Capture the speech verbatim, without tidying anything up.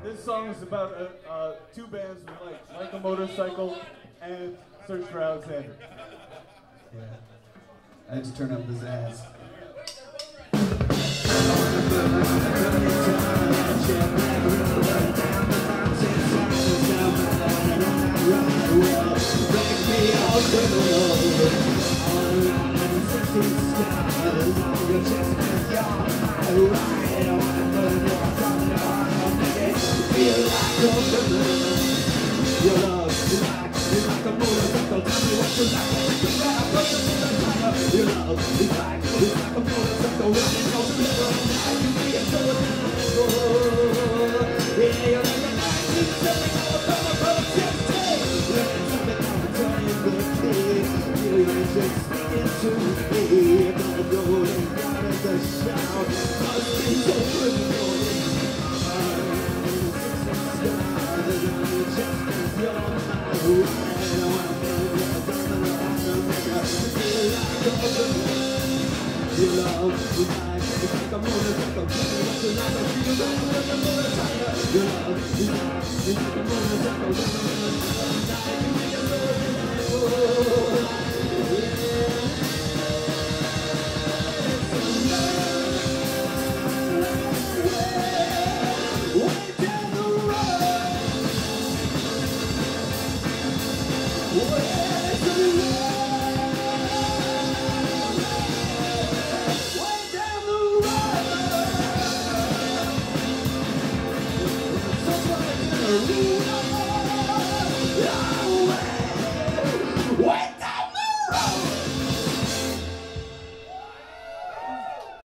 this song is about uh, uh, two bands who like like a motorcycle and search for Alexander. Yeah. I had to turn up his ass. Your love is like, it's like a motorcycle. Tell me what you like. Your love is like, it's like a motorcycle. Running on the river, now you feel so alive. Yeah, you're like a nineteen seventy-four from a sixteen. Looking to me now, I'm telling you the key. You're just speaking to me. Don't go and down at the shout. Must be so criminal. Your love is like, it's like a motorcycle. Tell me what you like, I feel like a motorcycle. Your love is like, it's like a motorcycle. Tell me what you like, you make a motorcycle.